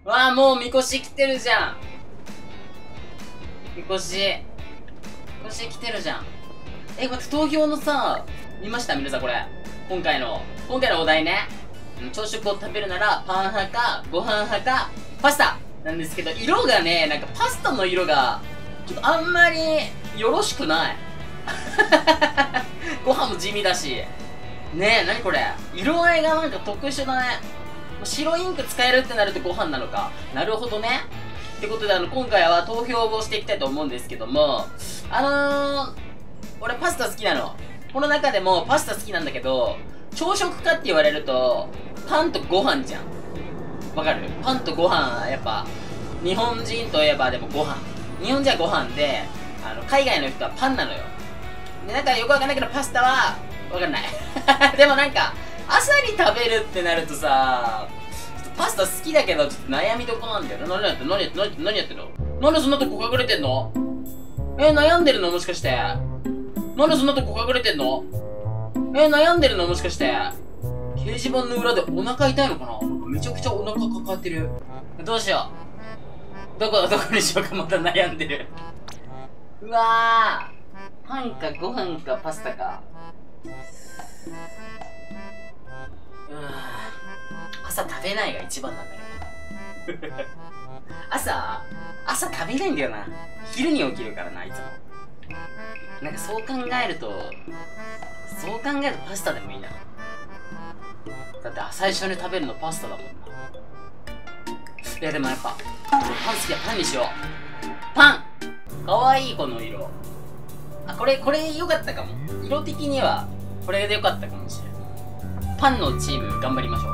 わあ、もうみこし来てるじゃん。みこし来てるじゃん。待って、投票のさ、見ました皆さんこれ。今回のお題ね。朝食を食べるなら、パン派か、ご飯派か、パスタなんですけど、色がね、なんかパスタの色が、ちょっとあんまり、よろしくない。ご飯も地味だし。ねえ、なにこれ。色合いがなんか特殊だね。白インク使えるってなるとご飯なのか。なるほどね。ってことで今回は投票をしていきたいと思うんですけども、俺パスタ好きなの。この中でもパスタ好きなんだけど、朝食かって言われると、パンとご飯じゃん。わかる？パンとご飯、やっぱ、日本人といえばでもご飯。日本人はご飯で、海外の人はパンなのよ。で、なんかよくわかんないけど、パスタは、わかんない。でもなんか、朝に食べるってなるとさ、パスタ好きだけど、ちょっと悩みどこなんだよね。何やってんの？なんでそんなとこ隠れてんの？悩んでるのもしかして。なんでそんなとこ隠れてんの？悩んでるのもしかして。掲示板の裏でお腹痛いのかな？めちゃくちゃお腹抱えてる。どうしよう。どこにしようか、また悩んでる。うわー。パンかご飯かパスタか。朝食べないが一番なんだけど。朝食べないんだよな。昼に起きるからな、いつも。なんかそう考えるとパスタでもいいな。だって最初に食べるのパスタだもんな。いやでもやっぱパン好きはパンにしよう。パンかわいいこの色。これ良かったかも。色的にはこれで良かったかもしれない。パンのチーム頑張りましょう。